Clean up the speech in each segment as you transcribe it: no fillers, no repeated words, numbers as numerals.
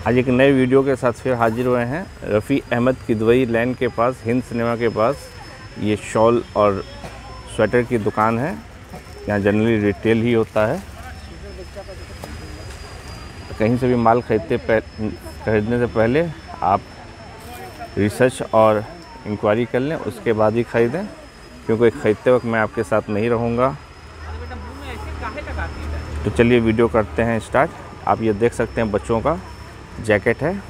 आज एक नए वीडियो के साथ फिर हाजिर हुए हैं रफ़ी अहमद किदवई लैन के पास, हिंद सिनेमा के पास। ये शॉल और स्वेटर की दुकान है। यहाँ जनरली रिटेल ही होता है। कहीं से भी माल खरीदने से पहले आप रिसर्च और इंक्वायरी कर लें, उसके बाद ही ख़रीदें, क्योंकि ख़रीदते वक्त मैं आपके साथ नहीं रहूँगा। तो चलिए वीडियो करते हैं स्टार्ट। आप ये देख सकते हैं बच्चों का जैकेट है,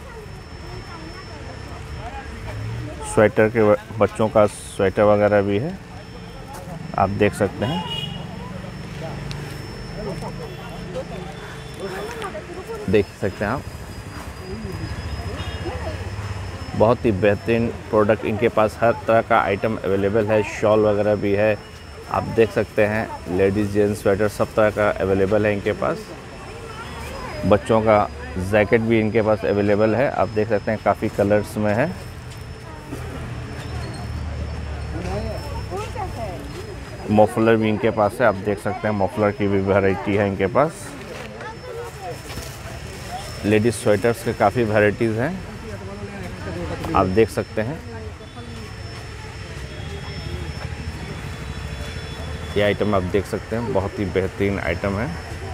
स्वेटर के बच्चों का स्वेटर वगैरह भी है, आप देख सकते हैं। देख सकते हैं आप, बहुत ही बेहतरीन प्रोडक्ट इनके पास, हर तरह का आइटम अवेलेबल है। शॉल वगैरह भी है, आप देख सकते हैं। लेडीज़ जेंट्स स्वेटर सब तरह का अवेलेबल है इनके पास। बच्चों का जैकेट भी इनके पास अवेलेबल है, आप देख सकते हैं, काफ़ी कलर्स में है। मफलर भी इनके पास है, आप देख सकते हैं, मफलर की भी वैरायटी है इनके पास। लेडीज़ स्वेटर्स के काफ़ी वैराइटीज़ हैं, आप देख सकते हैं। ये आइटम आप देख सकते हैं, बहुत ही बेहतरीन आइटम है।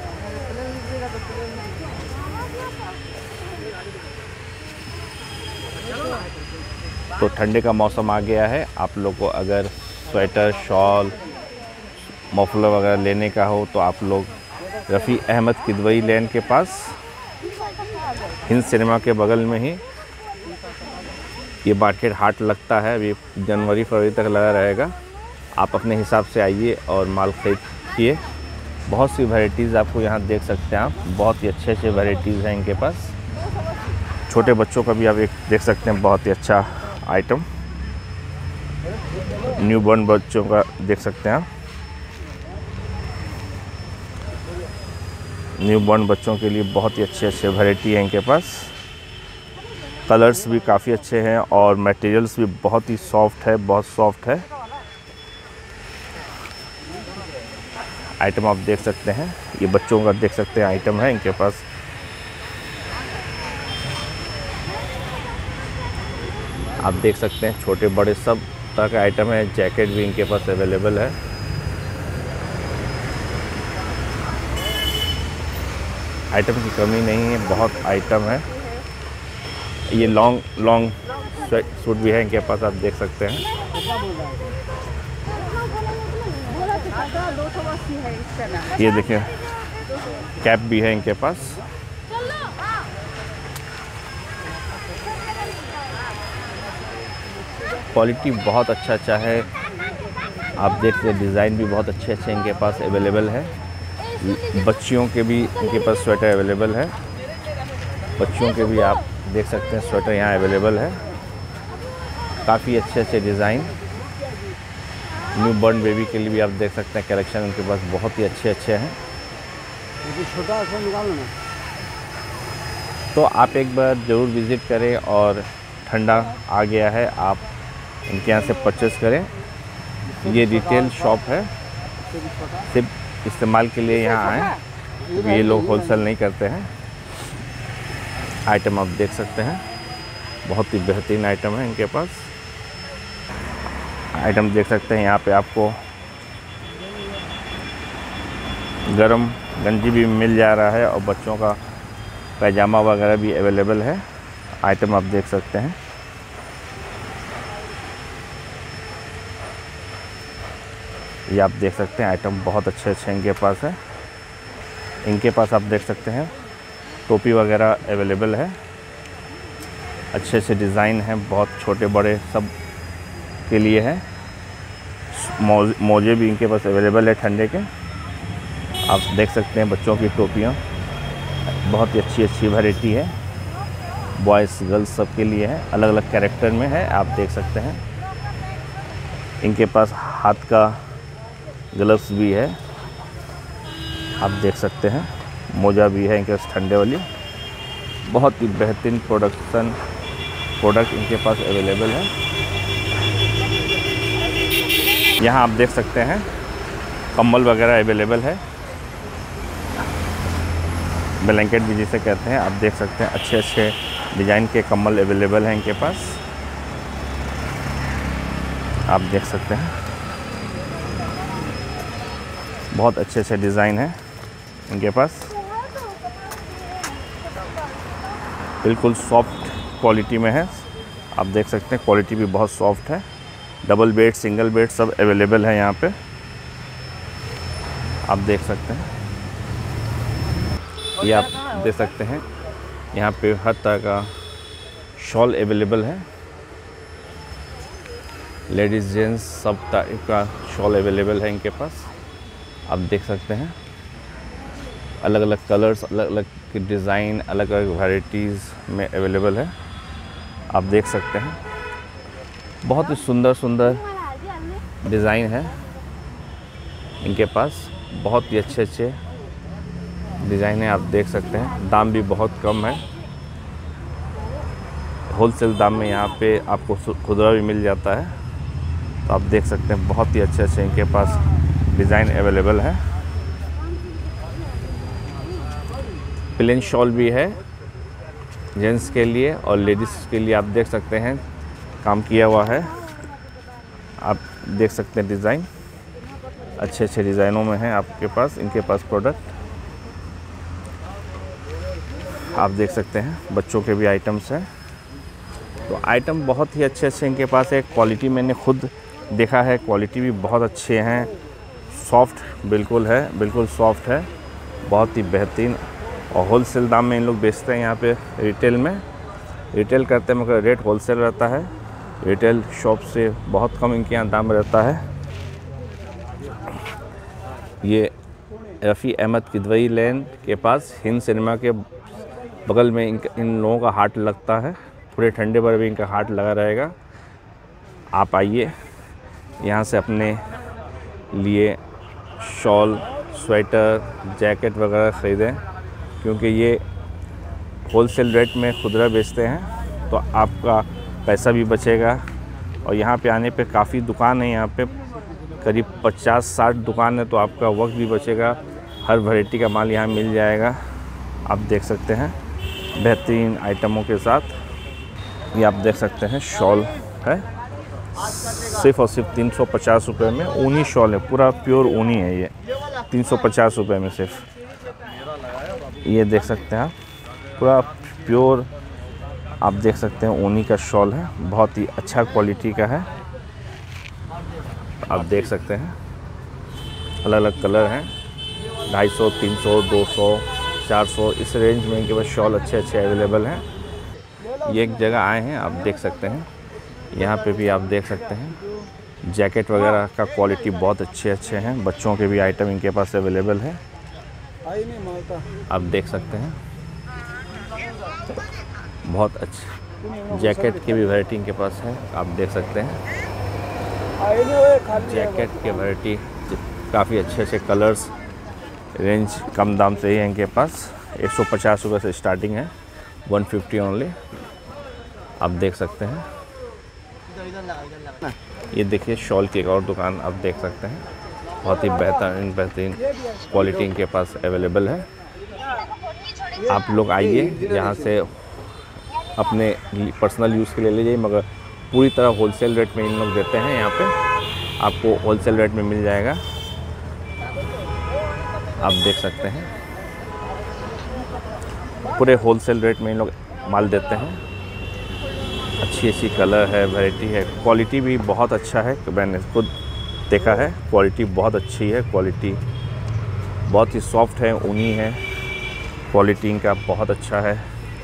तो ठंडे का मौसम आ गया है, आप लोग को अगर स्वेटर, शॉल, मफलर वगैरह लेने का हो तो आप लोग रफ़ी अहमद किदवई लैन के पास, हिंद सिनेमा के बगल में ही ये मार्केट हाट लगता है। अभी जनवरी फरवरी तक लगा रहेगा। आप अपने हिसाब से आइए और माल खरीदिए। बहुत सी वैरायटीज़ आपको यहाँ देख सकते हैं आप, बहुत ही अच्छे अच्छे वैरायटीज़ हैं इनके पास। छोटे बच्चों का भी आप एक देख सकते हैं, बहुत ही अच्छा आइटम। न्यूबॉर्न बच्चों का देख सकते हैं आप, न्यूबॉर्न बच्चों के लिए बहुत ही अच्छे अच्छे वैरायटी है इनके पास। कलर्स भी काफ़ी अच्छे हैं और मटेरियल्स भी बहुत ही सॉफ्ट है, बहुत सॉफ्ट है। आइटम आप देख सकते हैं, ये बच्चों का देख सकते हैं आइटम है इनके पास। आप देख सकते हैं, छोटे बड़े सब तरह का आइटम है। जैकेट भी इनके पास अवेलेबल है। आइटम की कमी नहीं है, बहुत आइटम है। ये लॉन्ग सूट भी है इनके पास, आप देख सकते हैं। ये देखिए, कैप भी है इनके पास। क्वालिटी बहुत अच्छा है, आप देखते हैं। डिज़ाइन भी बहुत अच्छे अच्छे इनके पास अवेलेबल है। बच्चियों के भी इनके पास स्वेटर अवेलेबल है। बच्चियों के भी आप देख सकते हैं स्वेटर यहाँ अवेलेबल है। काफ़ी अच्छे अच्छे डिज़ाइन। न्यूबॉर्न बेबी के लिए भी आप देख सकते हैं, कलेक्शन उनके पास बहुत ही अच्छे अच्छे हैं। छोटा सा निकालो ना। तो आप एक बार ज़रूर विज़िट करें, और ठंडा आ गया है, आप इनके यहाँ से परचेज़ करें। ये रिटेल शॉप है, सिर्फ इस्तेमाल के लिए यहाँ आएँ। ये लोग होलसेल नहीं करते हैं। आइटम आप देख सकते हैं, बहुत ही बेहतरीन आइटम है इनके पास। आइटम देख सकते हैं, यहाँ पे आपको गरम गंजी भी मिल जा रहा है और बच्चों का पैजामा वगैरह भी अवेलेबल है। आइटम आप देख सकते हैं। ये आप देख सकते हैं, आइटम बहुत अच्छे अच्छे इनके पास है। इनके पास आप देख सकते हैं टोपी वगैरह अवेलेबल है। अच्छे अच्छे डिज़ाइन हैं, बहुत छोटे बड़े सब के लिए है। मोजे भी इनके पास अवेलेबल है ठंडे के, आप देख सकते हैं। बच्चों की टोपियाँ बहुत ही अच्छी अच्छी वैरायटी है, बॉयज़ गर्ल्स सब के लिए है, अलग अलग कैरेक्टर में है, आप देख सकते हैं। इनके पास हाथ का ग्लव्स भी है, आप देख सकते हैं। मोजा भी है इनके पास ठंडे वाली। बहुत ही बेहतरीन प्रोडक्ट इनके पास अवेलेबल है। यहाँ आप देख सकते हैं कंबल वगैरह अवेलेबल है। ब्लैंकेट भी जिसे कहते हैं। आप देख सकते हैं अच्छे अच्छे डिज़ाइन के कंबल अवेलेबल हैं इनके पास। आप देख सकते हैं बहुत अच्छे अच्छे डिज़ाइन हैं इनके पास। बिल्कुल सॉफ्ट क्वालिटी में है। आप देख सकते हैं क्वालिटी भी बहुत सॉफ्ट है। डबल बेड, सिंगल बेड सब अवेलेबल है यहाँ पे। आप देख सकते हैं, ये आप देख सकते हैं यहाँ पे हर तरह का शॉल अवेलेबल है। लेडीज़ जेंट्स सब टाइप का शॉल अवेलेबल है इनके पास। आप देख सकते हैं अलग अलग कलर्स, अलग अलग डिज़ाइन, अलग अलग वैराइटीज़ में अवेलेबल है। आप देख सकते हैं बहुत ही सुंदर सुंदर डिज़ाइन है इनके पास। बहुत ही अच्छे अच्छे डिज़ाइन है। आप देख सकते हैं दाम भी बहुत कम है। होलसेल दाम में यहाँ पे आपको खुदरा भी मिल जाता है। तो आप देख सकते हैं बहुत ही अच्छे अच्छे इनके पास डिज़ाइन अवेलेबल है। प्लेन शॉल भी है जेंट्स के लिए और लेडीज़ के लिए। आप देख सकते हैं काम किया हुआ है। आप देख सकते हैं डिज़ाइन अच्छे अच्छे डिज़ाइनों में है आपके पास, इनके पास प्रोडक्ट। आप देख सकते हैं बच्चों के भी आइटम्स हैं। तो आइटम बहुत ही अच्छे अच्छे इनके पास है। क्वालिटी मैंने खुद देखा है, क्वालिटी भी बहुत अच्छे हैं। सॉफ्ट बिल्कुल है, बिल्कुल सॉफ्ट है, बहुत ही बेहतरीन। और होलसेल दाम में इन लोग बेचते हैं यहाँ पे। रिटेल में रिटेल करते हैं मगर रेट होलसेल रहता है। रिटेल शॉप से बहुत कम इनके यहाँ दाम रहता है। ये रफ़ी अहमद किदवई लेन के पास हिंद सिनेमा के बगल में इन लोगों का हाट लगता है। पूरे ठंडे पर भी इनका हाट लगा रहेगा। आप आइए यहाँ से अपने लिए शॉल, स्वेटर, जैकेट वगैरह ख़रीदें, क्योंकि ये होलसेल रेट में खुदरा बेचते हैं। तो आपका पैसा भी बचेगा। और यहाँ पे आने पे काफ़ी दुकान है, यहाँ पे करीब 50-60 दुकान है। तो आपका वक्त भी बचेगा। हर वैरायटी का माल यहाँ मिल जाएगा। आप देख सकते हैं बेहतरीन आइटमों के साथ। ये आप देख सकते हैं शॉल है, सिर्फ़ और सिर्फ 350 रुपये में ऊनी शॉल है। पूरा प्योर ऊनी है ये, 350 रुपये में सिर्फ। ये देख सकते हैं आप पूरा प्योर, आप देख सकते हैं ऊनी का शॉल है। बहुत ही अच्छा क्वालिटी का है। आप देख सकते हैं अलग अलग कलर हैं, 250, 300, 200, 400 इस रेंज में इनके पास शॉल अच्छे अच्छे अवेलेबल हैं। ये एक जगह आए हैं, आप देख सकते हैं यहाँ पे भी आप देख सकते हैं जैकेट वगैरह का क्वालिटी बहुत अच्छे अच्छे हैं। बच्चों के भी आइटम इनके पास अवेलेबल है। आप देख सकते हैं बहुत अच्छे जैकेट की भी वैरायटी इनके पास है। आप देख सकते हैं जैकेट के वैरायटी काफ़ी अच्छे अच्छे कलर्स, रेंज कम दाम से ही है इनके पास। 150 रुपये से स्टार्टिंग है, 150 ओनली। आप देख सकते हैं ये देखिए शॉल की एक और दुकान आप देख सकते हैं। बहुत ही बेहतरीन क्वालिटी इनके पास अवेलेबल है। आप लोग आइए यहाँ से अपने पर्सनल यूज़ के लिए लीजिए, मगर पूरी तरह होलसेल रेट में इन लोग देते हैं। यहाँ पे आपको होलसेल रेट में मिल जाएगा। आप देख सकते हैं पूरे होलसेल रेट में इन लोग माल देते हैं। अच्छी अच्छी कलर है, वैरायटी है, क्वालिटी भी बहुत अच्छा है। मैंने खुद देखा है, क्वालिटी बहुत अच्छी है। क्वालिटी बहुत ही सॉफ्ट है, ऊनी है, क्वालिटी इनका बहुत अच्छा है।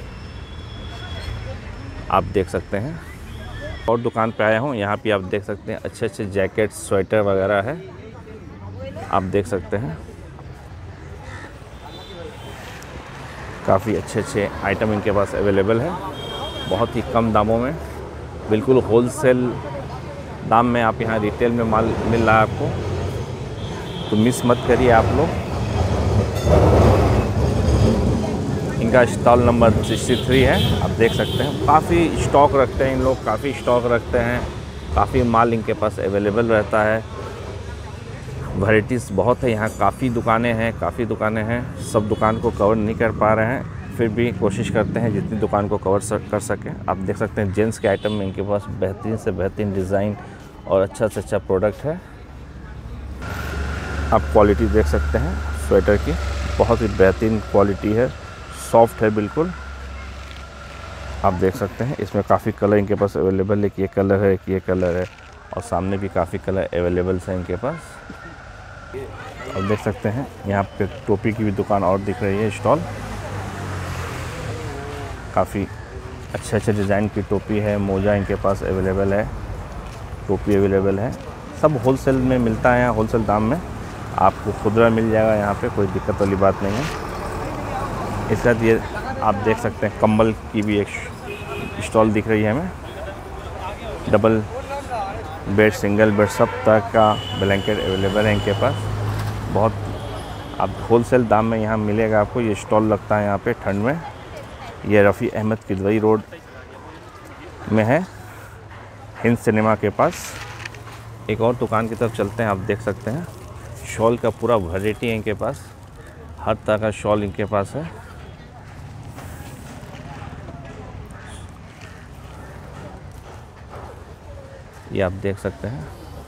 आप देख सकते हैं और दुकान पे आया हूँ, यहाँ पे आप देख सकते हैं अच्छे अच्छे जैकेट, स्वेटर वगैरह है। आप देख सकते हैं काफ़ी अच्छे अच्छे आइटम इनके पास अवेलेबल है, बहुत ही कम दामों में, बिल्कुल होलसेल दाम में आप यहाँ रिटेल में माल मिल रहा है आपको। तो मिस मत करिए आप लोग। इनका स्टॉल नंबर 63 है। आप देख सकते हैं काफ़ी स्टॉक रखते हैं इन लोग, काफ़ी स्टॉक रखते हैं, काफ़ी माल इनके पास अवेलेबल रहता है। वैराइटीज़ बहुत है यहाँ, काफ़ी दुकानें हैं। सब दुकान को कवर नहीं कर पा रहे हैं, फिर भी कोशिश करते हैं जितनी दुकान को कवर कर सकें। आप देख सकते हैं जेंट्स के आइटम में इनके पास बेहतरीन से बेहतरीन डिज़ाइन और अच्छा से अच्छा प्रोडक्ट है। आप क्वालिटी देख सकते हैं स्वेटर की, बहुत ही बेहतरीन क्वालिटी है, सॉफ्ट है बिल्कुल। आप देख सकते हैं इसमें काफ़ी कलर इनके पास अवेलेबल है, कि ये कलर है, कि ये कलर है, और सामने भी काफ़ी कलर अवेलेबल है इनके पास। आप देख सकते हैं यहाँ पे टोपी की भी दुकान और दिख रही है, स्टॉल। काफ़ी अच्छे डिज़ाइन की टोपी है, मोजा इनके पास अवेलेबल है, टोपी अवेलेबल है। सब होलसेल में मिलता है यहाँ, होलसेल दाम में आपको खुदरा मिल जाएगा यहाँ पे, कोई दिक्कत वाली बात नहीं है। इसके साथ ये आप देख सकते हैं कंबल की भी एक स्टॉल दिख रही है हमें। डबल बेड, सिंगल बेड, सब तरह का ब्लैंकेट अवेलेबल है इनके पास। बहुत आप होलसेल दाम में यहाँ मिलेगा आपको। ये स्टॉल लगता है यहाँ पे ठंड में। ये रफ़ी अहमद किदवई रोड में है, हिंद सिनेमा के पास। एक और दुकान की तरफ चलते हैं। आप देख सकते हैं शॉल का पूरा वैरायटी है इनके पास, हर तरह का शॉल इनके पास है। ये आप देख सकते हैं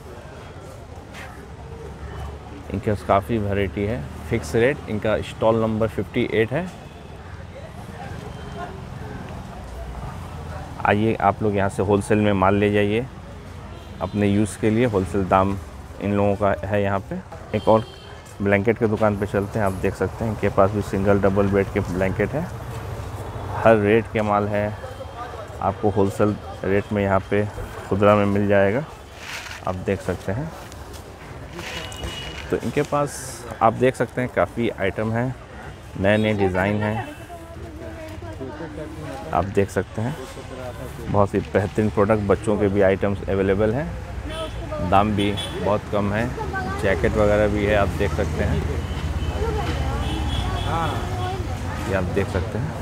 इनके पास काफ़ी वैरायटी है। फिक्स रेट, इनका स्टॉल नंबर 58 है। आइए आप लोग यहाँ से होलसेल में माल ले जाइए अपने यूज़ के लिए। होलसेल दाम इन लोगों का है यहाँ पे। एक और ब्लैंकेट की दुकान पे चलते हैं। आप देख सकते हैं इनके पास भी सिंगल डबल बेड के ब्लैंकेट है, हर रेट के माल है। आपको होलसेल रेट में यहाँ पे खुदरा में मिल जाएगा, आप देख सकते हैं। तो इनके पास आप देख सकते हैं काफ़ी आइटम हैं, नए नए डिज़ाइन हैं। आप देख सकते हैं बहुत ही बेहतरीन प्रोडक्ट, बच्चों के भी आइटम्स अवेलेबल हैं, दाम भी बहुत कम है। जैकेट वगैरह भी है, आप देख सकते हैं। ये आप देख सकते हैं।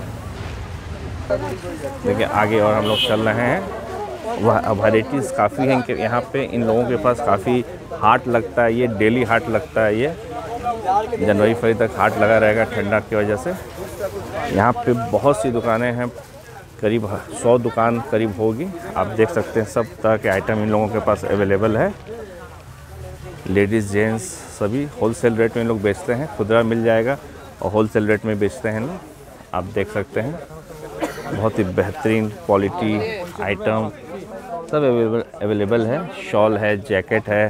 देखिए आगे और हम लोग चल रहे हैं। वह वैराइटीज़ काफ़ी हैं इनके यहाँ पे। इन लोगों के पास काफ़ी हाट लगता है, ये डेली हाट लगता है। ये जनवरी फरवरी तक हाट लगा रहेगा ठंडा की वजह से। यहाँ पे बहुत सी दुकानें हैं, करीब 100 दुकान करीब होगी। आप देख सकते हैं सब तरह के आइटम इन लोगों के पास अवेलेबल है। लेडीज़ जेंट्स सभी होलसेल रेट में लोग बेचते हैं, खुदरा मिल जाएगा और होलसेल रेट में बेचते हैं लोग। आप देख सकते हैं बहुत ही बेहतरीन क्वालिटी आइटम सब अवेलेबल है। शॉल है, जैकेट है,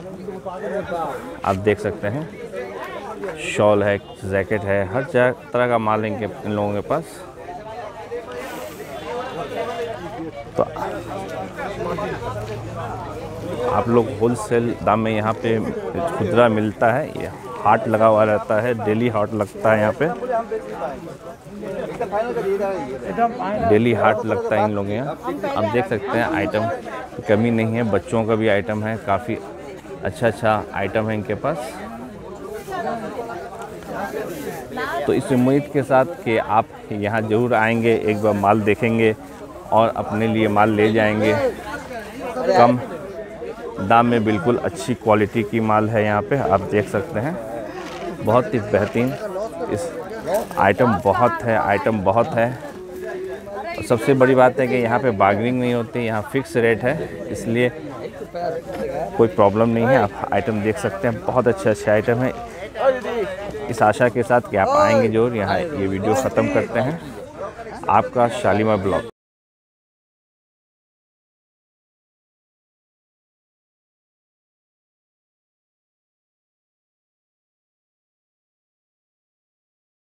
आप देख सकते हैं। शॉल है, जैकेट है, हर तरह का माल इन लोगों के पास। तो आप लोग होलसेल दाम में यहाँ पे खुदरा मिलता है। ये हाट लगा हुआ रहता है, डेली हाट लगता है यहाँ पे, डेली हाट लगता है इन लोगों के यहाँ। आप देख सकते हैं आइटम की कमी नहीं है, बच्चों का भी आइटम है, काफ़ी अच्छा आइटम है इनके पास। तो इस उम्मीद के साथ कि आप यहाँ ज़रूर आएंगे, एक बार माल देखेंगे और अपने लिए माल ले जाएंगे। कम दाम में बिल्कुल अच्छी क्वालिटी की माल है यहाँ पे, आप देख सकते हैं। बहुत ही बेहतरीन इस आइटम बहुत है। और सबसे बड़ी बात है कि यहाँ पे बार्गेनिंग नहीं होती, यहाँ फिक्स रेट है, इसलिए कोई प्रॉब्लम नहीं है। आप आइटम देख सकते हैं, बहुत अच्छे आइटम है। इस आशा के साथ कि आप आएंगे जरूर। यहाँ ये वीडियो ख़त्म करते हैं। आपका शालीमार ब्लॉग।